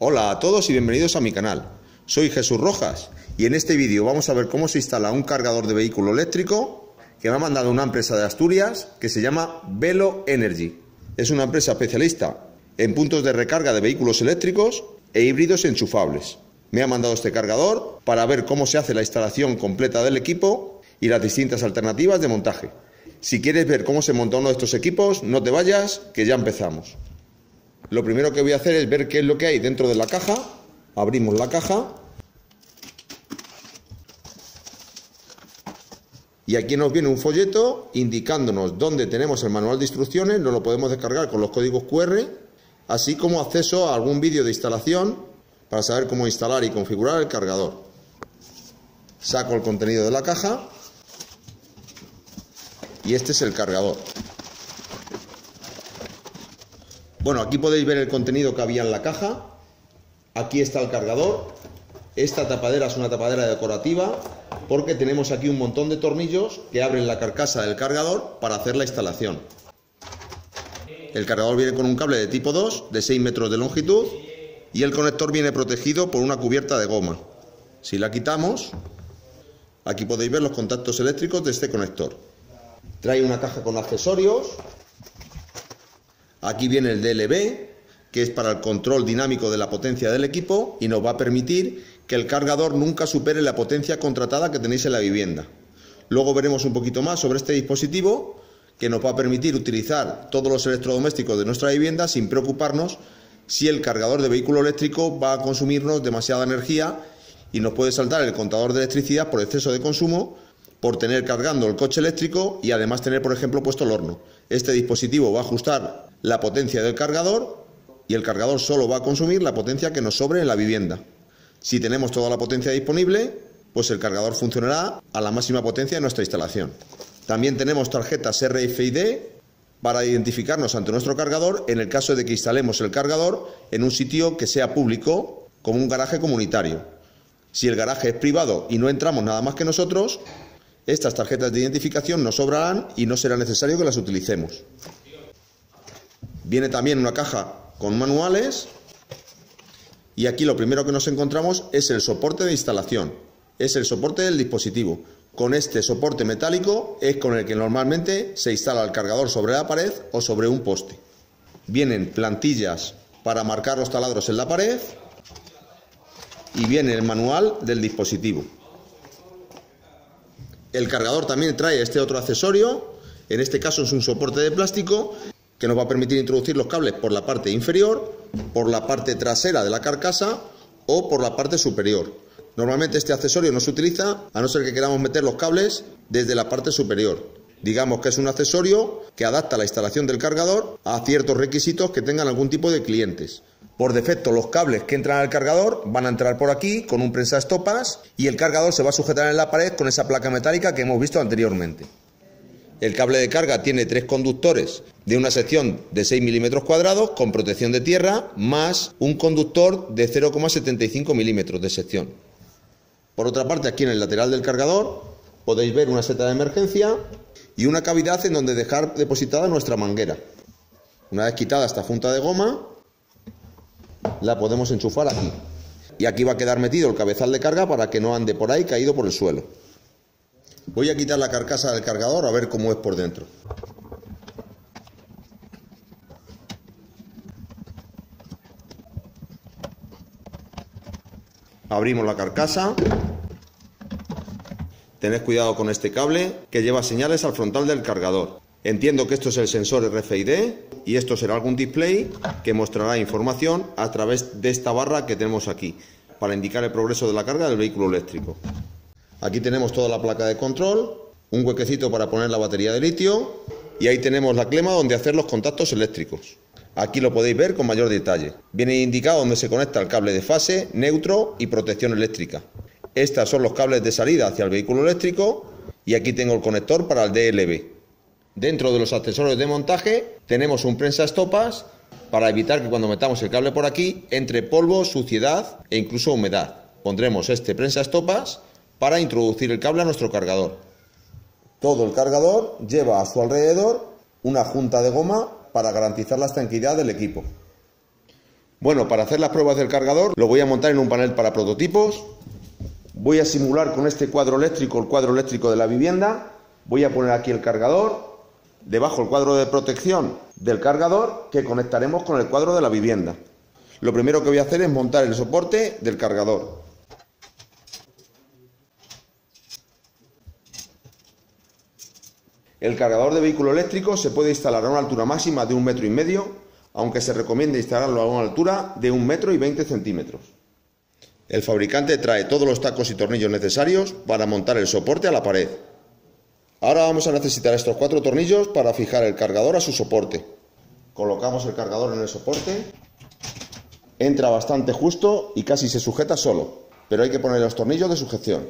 Hola a todos y bienvenidos a mi canal. Soy Jesús Rojas y en este vídeo vamos a ver cómo se instala un cargador de vehículo eléctrico que me ha mandado una empresa de Asturias que se llama Velo Energy. Es una empresa especialista en puntos de recarga de vehículos eléctricos e híbridos enchufables. Me ha mandado este cargador para ver cómo se hace la instalación completa del equipo y las distintas alternativas de montaje. Si quieres ver cómo se monta uno de estos equipos, no te vayas, que ya empezamos. Lo primero que voy a hacer es ver qué es lo que hay dentro de la caja. Abrimos la caja. Y aquí nos viene un folleto indicándonos dónde tenemos el manual de instrucciones. Nos lo podemos descargar con los códigos QR, así como acceso a algún vídeo de instalación para saber cómo instalar y configurar el cargador. Saco el contenido de la caja y este es el cargador. Bueno, aquí podéis ver el contenido que había en la caja. Aquí está el cargador. Esta tapadera es una tapadera decorativa porque tenemos aquí un montón de tornillos que abren la carcasa del cargador para hacer la instalación. El cargador viene con un cable de tipo 2 de 6 metros de longitud y el conector viene protegido por una cubierta de goma. Si la quitamos, aquí podéis ver los contactos eléctricos de este conector. Trae una caja con accesorios. Aquí viene el DLV, que es para el control dinámico de la potencia del equipo y nos va a permitir que el cargador nunca supere la potencia contratada que tenéis en la vivienda. Luego veremos un poquito más sobre este dispositivo que nos va a permitir utilizar todos los electrodomésticos de nuestra vivienda sin preocuparnos si el cargador de vehículo eléctrico va a consumirnos demasiada energía y nos puede saltar el contador de electricidad por exceso de consumo, por tener cargando el coche eléctrico y además tener, por ejemplo, puesto el horno. Este dispositivo va a ajustar la potencia del cargador y el cargador solo va a consumir la potencia que nos sobre en la vivienda. Si tenemos toda la potencia disponible, pues el cargador funcionará a la máxima potencia de nuestra instalación. También tenemos tarjetas RFID para identificarnos ante nuestro cargador en el caso de que instalemos el cargador en un sitio que sea público, como un garaje comunitario. Si el garaje es privado y no entramos nada más que nosotros, estas tarjetas de identificación nos sobrarán y no será necesario que las utilicemos. Viene también una caja con manuales y aquí lo primero que nos encontramos es el soporte de instalación, es el soporte del dispositivo. Con este soporte metálico es con el que normalmente se instala el cargador sobre la pared o sobre un poste. Vienen plantillas para marcar los taladros en la pared y viene el manual del dispositivo. El cargador también trae este otro accesorio, en este caso es un soporte de plástico que nos va a permitir introducir los cables por la parte inferior, por la parte trasera de la carcasa o por la parte superior. Normalmente este accesorio no se utiliza a no ser que queramos meter los cables desde la parte superior. Digamos que es un accesorio que adapta la instalación del cargador a ciertos requisitos que tengan algún tipo de clientes. Por defecto los cables que entran al cargador van a entrar por aquí con un prensaestopas y el cargador se va a sujetar en la pared con esa placa metálica que hemos visto anteriormente. El cable de carga tiene 3 conductores de una sección de 6 milímetros cuadrados con protección de tierra más un conductor de 0,75 milímetros de sección. Por otra parte, aquí en el lateral del cargador podéis ver una seta de emergencia y una cavidad en donde dejar depositada nuestra manguera. Una vez quitada esta junta de goma, la podemos enchufar aquí. Y aquí va a quedar metido el cabezal de carga para que no ande por ahí caído por el suelo. Voy a quitar la carcasa del cargador a ver cómo es por dentro. Abrimos la carcasa. Tened cuidado con este cable que lleva señales al frontal del cargador. Entiendo que esto es el sensor RFID y esto será algún display que mostrará información a través de esta barra que tenemos aquí para indicar el progreso de la carga del vehículo eléctrico. Aquí tenemos toda la placa de control, un huequecito para poner la batería de litio y ahí tenemos la clema donde hacer los contactos eléctricos. Aquí lo podéis ver con mayor detalle. Viene indicado donde se conecta el cable de fase, neutro y protección eléctrica. Estos son los cables de salida hacia el vehículo eléctrico y aquí tengo el conector para el DLV. Dentro de los accesorios de montaje tenemos un prensaestopas para evitar que cuando metamos el cable por aquí entre polvo, suciedad e incluso humedad. Pondremos este prensaestopas para introducir el cable a nuestro cargador. Todo el cargador lleva a su alrededor una junta de goma para garantizar la estanqueidad del equipo. Bueno, para hacer las pruebas del cargador lo voy a montar en un panel para prototipos. Voy a simular con este cuadro eléctrico el cuadro eléctrico de la vivienda. Voy a poner aquí el cargador, debajo el cuadro de protección del cargador que conectaremos con el cuadro de la vivienda. Lo primero que voy a hacer es montar el soporte del cargador. El cargador de vehículo eléctrico se puede instalar a una altura máxima de 1,5 metros, aunque se recomienda instalarlo a una altura de 1,20 m. El fabricante trae todos los tacos y tornillos necesarios para montar el soporte a la pared. Ahora vamos a necesitar estos 4 tornillos para fijar el cargador a su soporte. Colocamos el cargador en el soporte. Entra bastante justo y casi se sujeta solo, pero hay que poner los tornillos de sujeción.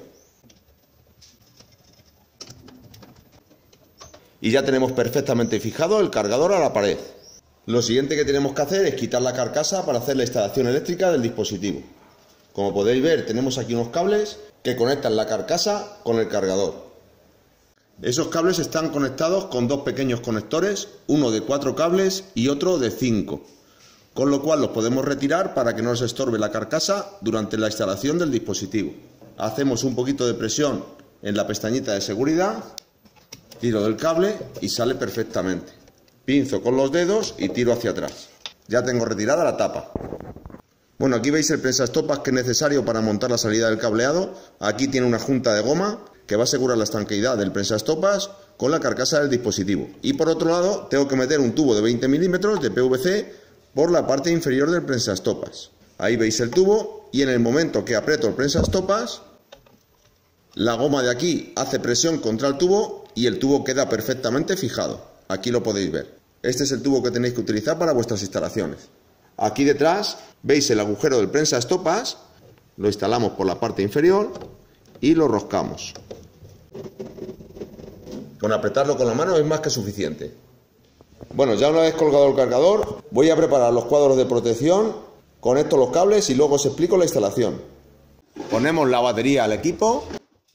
Y ya tenemos perfectamente fijado el cargador a la pared. Lo siguiente que tenemos que hacer es quitar la carcasa para hacer la instalación eléctrica del dispositivo. Como podéis ver, tenemos aquí unos cables que conectan la carcasa con el cargador. Esos cables están conectados con 2 pequeños conectores, uno de 4 cables y otro de 5, con lo cual los podemos retirar para que no nos estorbe la carcasa durante la instalación del dispositivo. Hacemos un poquito de presión en la pestañita de seguridad, tiro del cable y sale perfectamente. Pinzo con los dedos y tiro hacia atrás. Ya tengo retirada la tapa. Bueno, aquí veis el prensaestopas que es necesario para montar la salida del cableado. Aquí tiene una junta de goma que va a asegurar la estanqueidad del prensaestopas con la carcasa del dispositivo. Y por otro lado, tengo que meter un tubo de 20 milímetros de PVC por la parte inferior del prensaestopas. Ahí veis el tubo y en el momento que aprieto el prensaestopas, la goma de aquí hace presión contra el tubo y el tubo queda perfectamente fijado. Aquí lo podéis ver. Este es el tubo que tenéis que utilizar para vuestras instalaciones. Aquí detrás veis el agujero del prensaestopas, lo instalamos por la parte inferior y lo roscamos. Con apretarlo con la mano es más que suficiente. Bueno, ya una vez colgado el cargador, voy a preparar los cuadros de protección, conecto los cables y luego os explico la instalación. Ponemos la batería al equipo,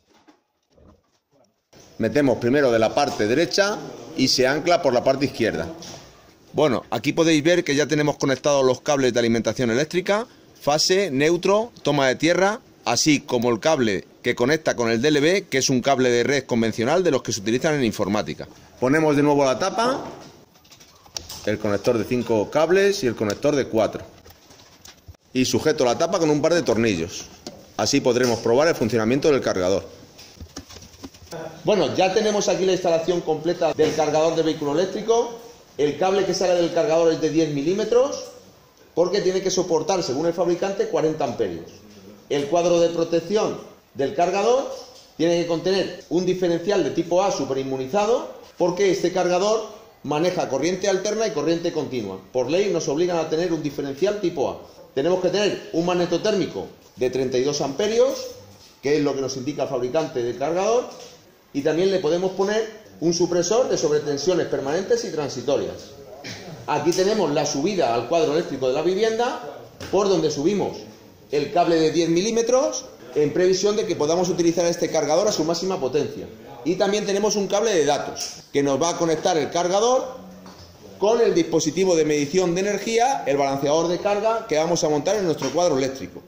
metemos primero de la parte derecha y se ancla por la parte izquierda. Bueno, aquí podéis ver que ya tenemos conectados los cables de alimentación eléctrica, fase, neutro, toma de tierra, así como el cable que conecta con el DLV, que es un cable de red convencional de los que se utilizan en informática. Ponemos de nuevo la tapa, el conector de 5 cables y el conector de 4. Y sujeto la tapa con un par de tornillos. Así podremos probar el funcionamiento del cargador. Bueno, ya tenemos aquí la instalación completa del cargador de vehículo eléctrico. El cable que sale del cargador es de 10 milímetros porque tiene que soportar, según el fabricante, 40 amperios. El cuadro de protección del cargador tiene que contener un diferencial de tipo A superinmunizado porque este cargador maneja corriente alterna y corriente continua. Por ley nos obligan a tener un diferencial tipo A. Tenemos que tener un magneto térmico de 32 amperios, que es lo que nos indica el fabricante del cargador, y también le podemos poner un supresor de sobretensiones permanentes y transitorias. Aquí tenemos la subida al cuadro eléctrico de la vivienda, por donde subimos el cable de 10 milímetros en previsión de que podamos utilizar este cargador a su máxima potencia. Y también tenemos un cable de datos que nos va a conectar el cargador con el dispositivo de medición de energía, el balanceador de carga que vamos a montar en nuestro cuadro eléctrico.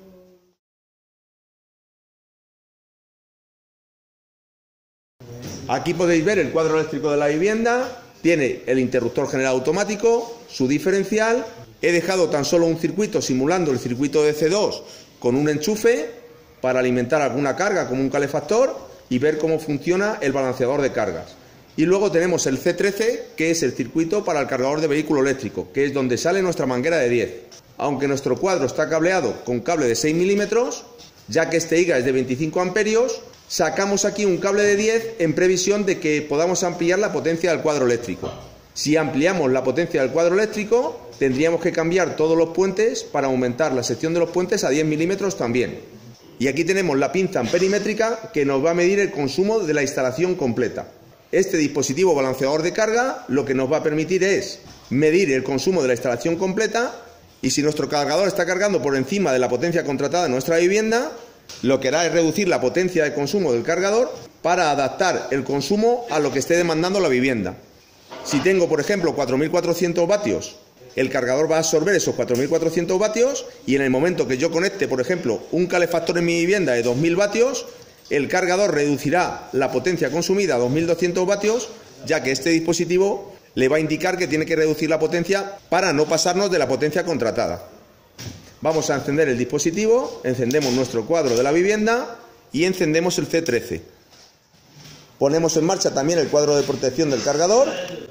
Aquí podéis ver el cuadro eléctrico de la vivienda, tiene el interruptor general automático, su diferencial, he dejado tan solo un circuito simulando el circuito de C2 con un enchufe para alimentar alguna carga como un calefactor y ver cómo funciona el balanceador de cargas. Y luego tenemos el C13, que es el circuito para el cargador de vehículo eléctrico, que es donde sale nuestra manguera de 10. Aunque nuestro cuadro está cableado con cable de 6 milímetros, ya que este IGA es de 25 amperios, sacamos aquí un cable de 10 en previsión de que podamos ampliar la potencia del cuadro eléctrico. Si ampliamos la potencia del cuadro eléctrico, tendríamos que cambiar todos los puentes para aumentar la sección de los puentes a 10 milímetros también. Y aquí tenemos la pinza amperimétrica que nos va a medir el consumo de la instalación completa. Este dispositivo balanceador de carga lo que nos va a permitir es medir el consumo de la instalación completa, y si nuestro cargador está cargando por encima de la potencia contratada en nuestra vivienda, lo que hará es reducir la potencia de consumo del cargador para adaptar el consumo a lo que esté demandando la vivienda. Si tengo, por ejemplo, 4.400 vatios el cargador va a absorber esos 4.400 vatios y en el momento que yo conecte, por ejemplo, un calefactor en mi vivienda de 2.000 vatios, el cargador reducirá la potencia consumida a 2.200 vatios, ya que este dispositivo le va a indicar que tiene que reducir la potencia para no pasarnos de la potencia contratada. Vamos a encender el dispositivo, encendemos nuestro cuadro de la vivienda y encendemos el C13. Ponemos en marcha también el cuadro de protección del cargador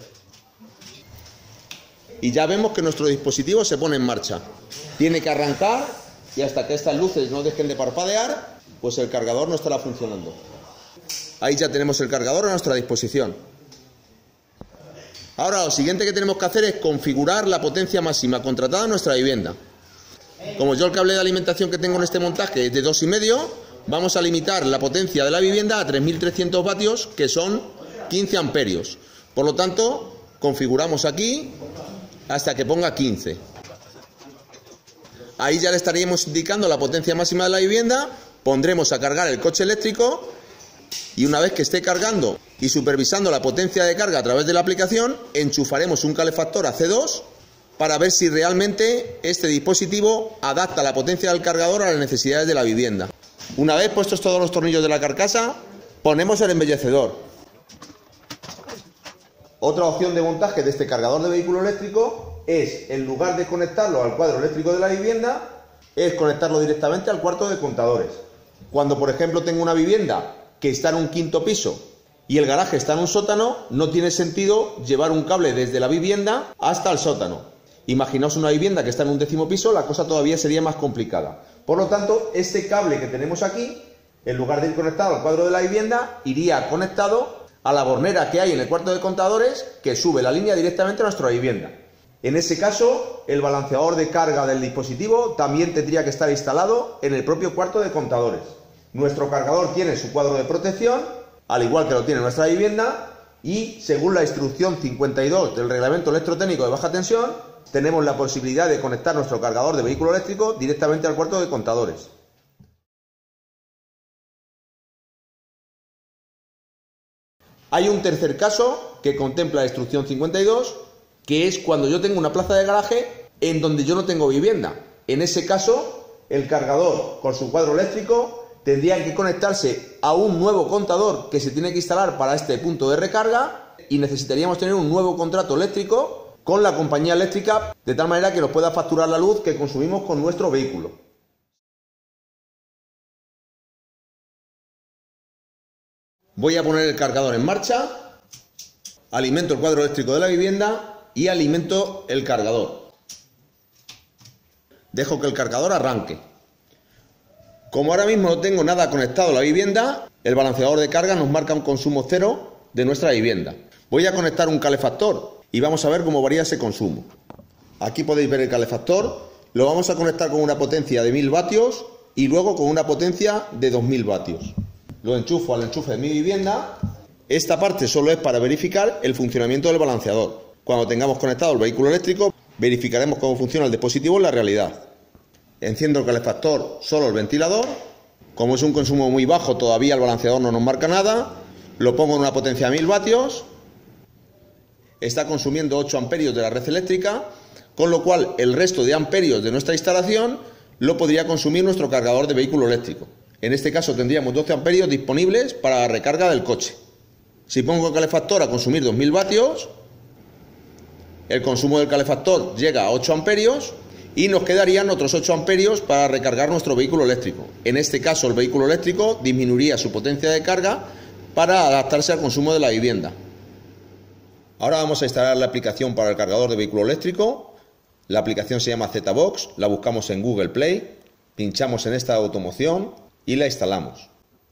y ya vemos que nuestro dispositivo se pone en marcha. Tiene que arrancar y hasta que estas luces no dejen de parpadear, pues el cargador no estará funcionando. Ahí ya tenemos el cargador a nuestra disposición. Ahora lo siguiente que tenemos que hacer es configurar la potencia máxima contratada en nuestra vivienda. Como yo el cable de alimentación que tengo en este montaje es de 2,5, vamos a limitar la potencia de la vivienda a 3.300 vatios, que son 15 amperios. Por lo tanto, configuramos aquí hasta que ponga 15. Ahí ya le estaríamos indicando la potencia máxima de la vivienda, pondremos a cargar el coche eléctrico y una vez que esté cargando y supervisando la potencia de carga a través de la aplicación, enchufaremos un calefactor AC2 para ver si realmente este dispositivo adapta la potencia del cargador a las necesidades de la vivienda. Una vez puestos todos los tornillos de la carcasa, ponemos el embellecedor. Otra opción de montaje de este cargador de vehículo eléctrico es, en lugar de conectarlo al cuadro eléctrico de la vivienda, es conectarlo directamente al cuarto de contadores. Cuando, por ejemplo, tengo una vivienda que está en un 5.º piso y el garaje está en un sótano, no tiene sentido llevar un cable desde la vivienda hasta el sótano. Imaginaos una vivienda que está en un 10.º piso, la cosa todavía sería más complicada. Por lo tanto, este cable que tenemos aquí, en lugar de ir conectado al cuadro de la vivienda, iría conectado a la bornera que hay en el cuarto de contadores, que sube la línea directamente a nuestra vivienda. En ese caso, el balanceador de carga del dispositivo también tendría que estar instalado en el propio cuarto de contadores. Nuestro cargador tiene su cuadro de protección, al igual que lo tiene nuestra vivienda, y según la instrucción 52 del Reglamento Electrotécnico de Baja Tensión, tenemos la posibilidad de conectar nuestro cargador de vehículo eléctrico directamente al cuarto de contadores. Hay un tercer caso que contempla la instrucción 52, que es cuando yo tengo una plaza de garaje en donde yo no tengo vivienda. En ese caso, el cargador con su cuadro eléctrico tendría que conectarse a un nuevo contador que se tiene que instalar para este punto de recarga y necesitaríamos tener un nuevo contrato eléctrico con la compañía eléctrica de tal manera que nos pueda facturar la luz que consumimos con nuestro vehículo. Voy a poner el cargador en marcha, alimento el cuadro eléctrico de la vivienda y alimento el cargador. Dejo que el cargador arranque. Como ahora mismo no tengo nada conectado a la vivienda, el balanceador de carga nos marca un consumo cero de nuestra vivienda. Voy a conectar un calefactor y vamos a ver cómo varía ese consumo. Aquí podéis ver el calefactor, lo vamos a conectar con una potencia de 1.000 vatios y luego con una potencia de 2.000 vatios. Lo enchufo al enchufe de mi vivienda. Esta parte solo es para verificar el funcionamiento del balanceador. Cuando tengamos conectado el vehículo eléctrico, verificaremos cómo funciona el dispositivo en la realidad. Enciendo el calefactor, solo el ventilador. Como es un consumo muy bajo, todavía el balanceador no nos marca nada. Lo pongo en una potencia de 1.000 vatios. Está consumiendo 8 amperios de la red eléctrica, con lo cual el resto de amperios de nuestra instalación lo podría consumir nuestro cargador de vehículo eléctrico. En este caso tendríamos 12 amperios disponibles para la recarga del coche. Si pongo el calefactor a consumir 2.000 vatios, el consumo del calefactor llega a 8 amperios y nos quedarían otros 8 amperios para recargar nuestro vehículo eléctrico. En este caso el vehículo eléctrico disminuiría su potencia de carga para adaptarse al consumo de la vivienda. Ahora vamos a instalar la aplicación para el cargador de vehículo eléctrico. La aplicación se llama ZBox, la buscamos en Google Play, pinchamos en esta automoción y la instalamos.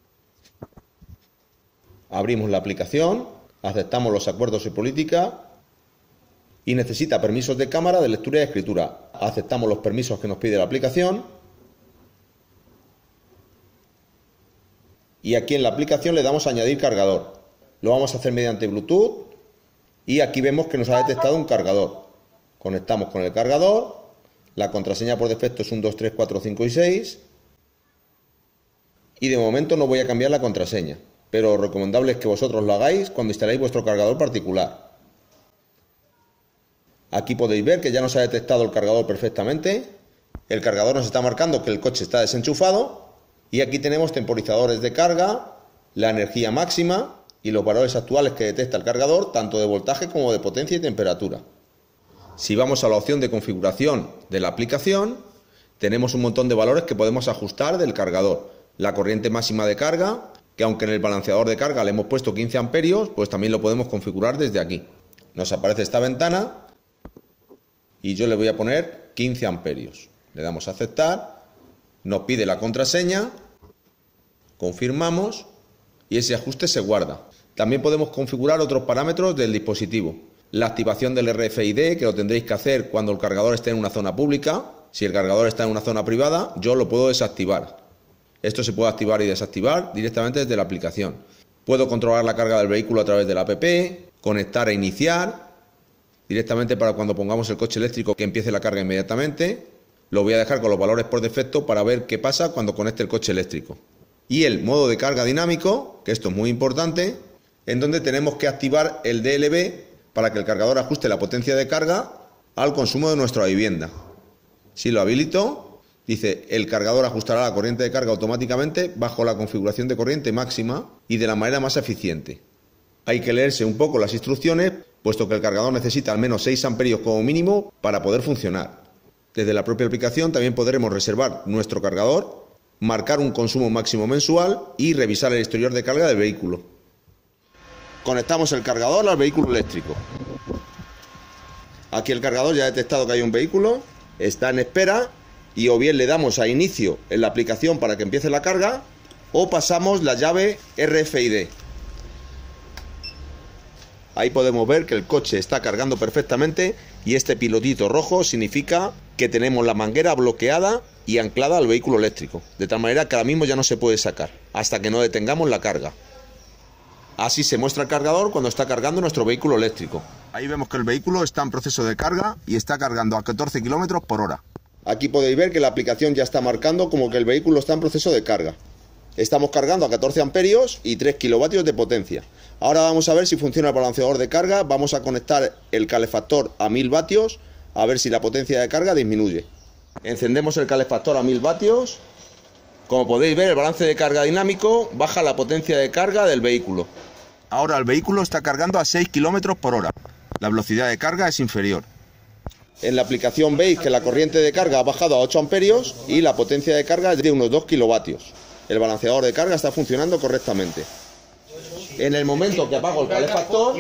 Abrimos la aplicación, aceptamos los acuerdos y política y necesita permisos de cámara, de lectura y de escritura. Aceptamos los permisos que nos pide la aplicación y aquí en la aplicación le damos a añadir cargador. Lo vamos a hacer mediante Bluetooth y aquí vemos que nos ha detectado un cargador. Conectamos con el cargador, la contraseña por defecto es 1, 2, 3, 4, 5 y 6 y de momento no voy a cambiar la contraseña, pero lo recomendable es que vosotros lo hagáis cuando instaléis vuestro cargador particular. Aquí podéis ver que ya nos ha detectado el cargador perfectamente. El cargador nos está marcando que el coche está desenchufado. Y aquí tenemos temporizadores de carga, la energía máxima y los valores actuales que detecta el cargador, tanto de voltaje como de potencia y temperatura. Si vamos a la opción de configuración de la aplicación, tenemos un montón de valores que podemos ajustar del cargador. La corriente máxima de carga, que aunque en el balanceador de carga le hemos puesto 15 amperios, pues también lo podemos configurar desde aquí. Nos aparece esta ventana y yo le voy a poner 15 amperios. Le damos a aceptar, nos pide la contraseña, confirmamos y ese ajuste se guarda. También podemos configurar otros parámetros del dispositivo. La activación del RFID, que lo tendréis que hacer cuando el cargador esté en una zona pública. Si el cargador está en una zona privada, yo lo puedo desactivar. Esto se puede activar y desactivar directamente desde la aplicación. Puedo controlar la carga del vehículo a través del app, conectar e iniciar, directamente para cuando pongamos el coche eléctrico que empiece la carga inmediatamente. Lo voy a dejar con los valores por defecto para ver qué pasa cuando conecte el coche eléctrico. Y el modo de carga dinámico, que esto es muy importante, en donde tenemos que activar el DLV para que el cargador ajuste la potencia de carga al consumo de nuestra vivienda. Si lo habilito, dice el cargador ajustará la corriente de carga automáticamente bajo la configuración de corriente máxima y de la manera más eficiente. Hay que leerse un poco las instrucciones, puesto que el cargador necesita al menos 6 amperios como mínimo para poder funcionar. Desde la propia aplicación también podremos reservar nuestro cargador, marcar un consumo máximo mensual y revisar el historial de carga del vehículo. Conectamos el cargador al vehículo eléctrico. Aquí el cargador ya ha detectado que hay un vehículo, está en espera y o bien le damos a inicio en la aplicación para que empiece la carga o pasamos la llave RFID. Ahí podemos ver que el coche está cargando perfectamente y este pilotito rojo significa que tenemos la manguera bloqueada y anclada al vehículo eléctrico, de tal manera que ahora mismo ya no se puede sacar hasta que no detengamos la carga. Así se muestra el cargador cuando está cargando nuestro vehículo eléctrico. Ahí vemos que el vehículo está en proceso de carga y está cargando a 14 km por hora. Aquí podéis ver que la aplicación ya está marcando como que el vehículo está en proceso de carga. Estamos cargando a 14 amperios y 3 kilovatios de potencia. Ahora vamos a ver si funciona el balanceador de carga. Vamos a conectar el calefactor a 1000 vatios a ver si la potencia de carga disminuye. Encendemos el calefactor a 1000 vatios. Como podéis ver, el balance de carga dinámico baja la potencia de carga del vehículo. Ahora el vehículo está cargando a 6 km por hora. La velocidad de carga es inferior. En la aplicación veis que la corriente de carga ha bajado a 8 amperios y la potencia de carga es de unos 2 kilovatios. El balanceador de carga está funcionando correctamente. En el momento que apago el calefactor,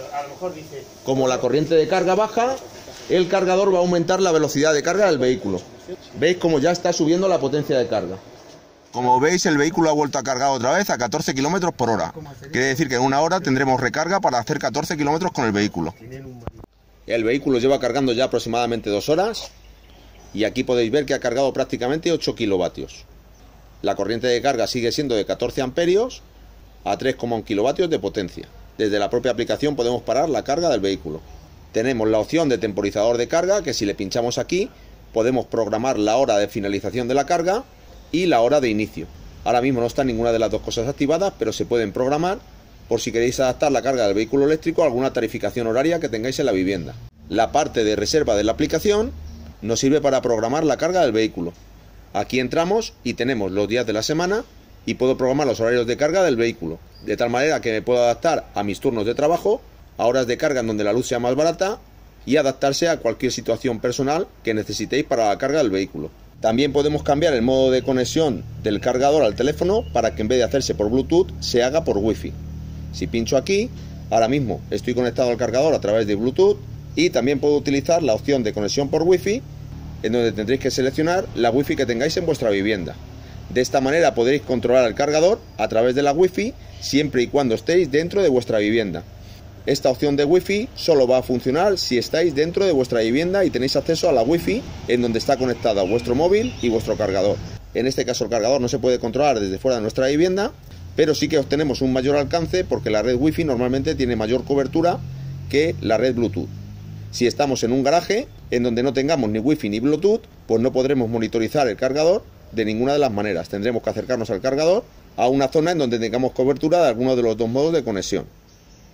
como la corriente de carga baja, el cargador va a aumentar la velocidad de carga del vehículo. Veis como ya está subiendo la potencia de carga. Como veis, el vehículo ha vuelto a cargar otra vez a 14 km por hora. Quiere decir que en una hora tendremos recarga para hacer 14 km con el vehículo. El vehículo lleva cargando ya aproximadamente 2 horas y aquí podéis ver que ha cargado prácticamente 8 kilovatios. La corriente de carga sigue siendo de 14 amperios a 3,1 kilovatios de potencia. Desde la propia aplicación podemos parar la carga del vehículo. Tenemos la opción de temporizador de carga, que si le pinchamos aquí podemos programar la hora de finalización de la carga y la hora de inicio. Ahora mismo no está ninguna de las dos cosas activadas, pero se pueden programar por si queréis adaptar la carga del vehículo eléctrico a alguna tarificación horaria que tengáis en la vivienda. La parte de reserva de la aplicación nos sirve para programar la carga del vehículo. Aquí entramos y tenemos los días de la semana y puedo programar los horarios de carga del vehículo, de tal manera que me puedo adaptar a mis turnos de trabajo, a horas de carga en donde la luz sea más barata y adaptarse a cualquier situación personal que necesitéis para la carga del vehículo. También podemos cambiar el modo de conexión del cargador al teléfono para que en vez de hacerse por Bluetooth se haga por Wi-Fi. Si pincho aquí, ahora mismo estoy conectado al cargador a través de Bluetooth y también puedo utilizar la opción de conexión por Wi-Fi, en donde tendréis que seleccionar la Wi-Fi que tengáis en vuestra vivienda. De esta manera podréis controlar el cargador a través de la Wi-Fi siempre y cuando estéis dentro de vuestra vivienda. Esta opción de Wi-Fi solo va a funcionar si estáis dentro de vuestra vivienda y tenéis acceso a la Wi-Fi en donde está conectada vuestro móvil y vuestro cargador. En este caso el cargador no se puede controlar desde fuera de nuestra vivienda, pero sí que obtenemos un mayor alcance porque la red Wi-Fi normalmente tiene mayor cobertura que la red Bluetooth. Si estamos en un garaje en donde no tengamos ni Wi-Fi ni Bluetooth, pues no podremos monitorizar el cargador de ninguna de las maneras. Tendremos que acercarnos al cargador a una zona en donde tengamos cobertura de alguno de los dos modos de conexión.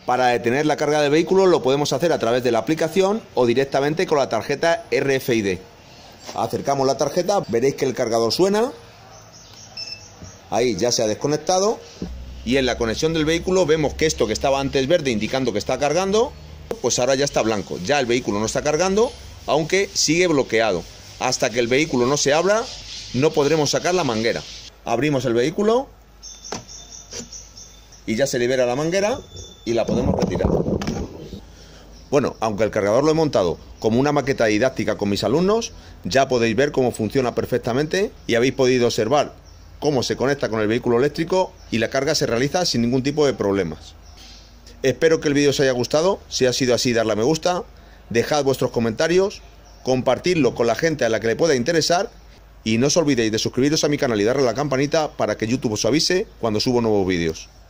Para detener la carga del vehículo lo podemos hacer a través de la aplicación o directamente con la tarjeta RFID. Acercamos la tarjeta, veréis que el cargador suena. Ahí ya se ha desconectado. Y en la conexión del vehículo vemos que esto que estaba antes verde indicando que está cargando, pues ahora ya está blanco. Ya el vehículo no está cargando, aunque sigue bloqueado. Hasta que el vehículo no se abra, no podremos sacar la manguera. Abrimos el vehículo y ya se libera la manguera y la podemos retirar. Bueno, aunque el cargador lo he montado como una maqueta didáctica con mis alumnos, ya podéis ver cómo funciona perfectamente y habéis podido observar cómo se conecta con el vehículo eléctrico y la carga se realiza sin ningún tipo de problemas. Espero que el vídeo os haya gustado. Si ha sido así, darle a me gusta, dejad vuestros comentarios, compartidlo con la gente a la que le pueda interesar y no os olvidéis de suscribiros a mi canal y darle a la campanita para que YouTube os avise cuando subo nuevos vídeos.